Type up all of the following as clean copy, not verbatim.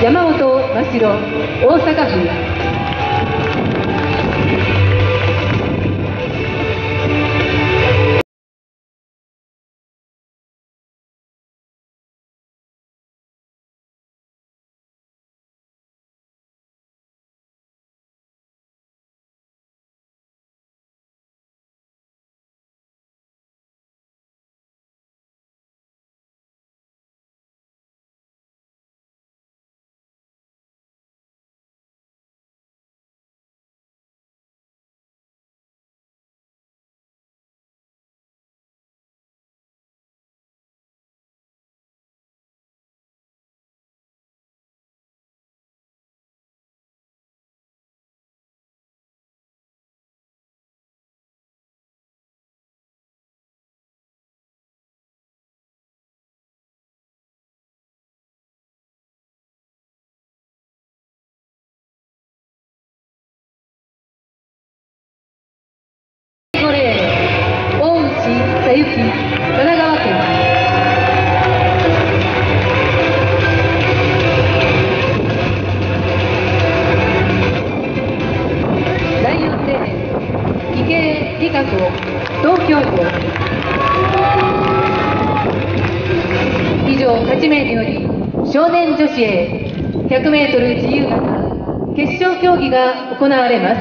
山本真白、大阪府。神奈川県。第4レーン、池江璃花子、東京都。以上8名により少年女子へ100メートル自由形決勝競技が行われます。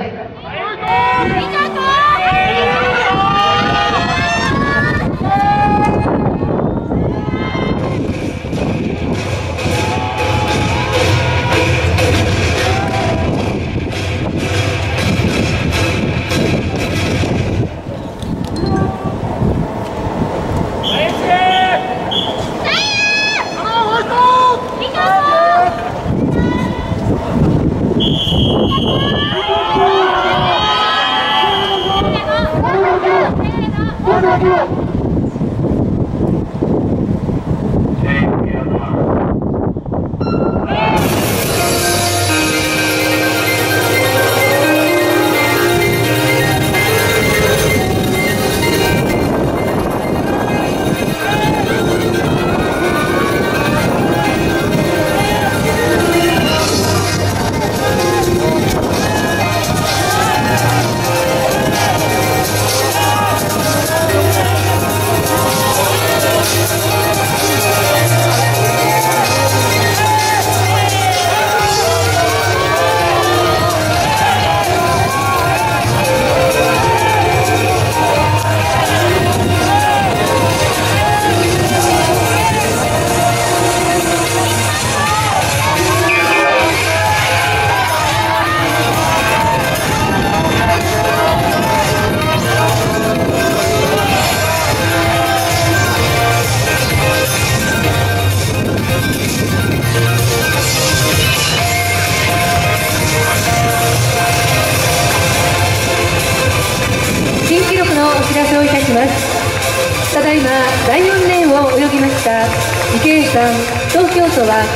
ただいま第4レーンを泳ぎました池江さん、東京都は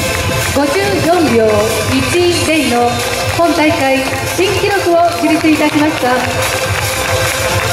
54秒10の本大会新記録を樹立いたしました。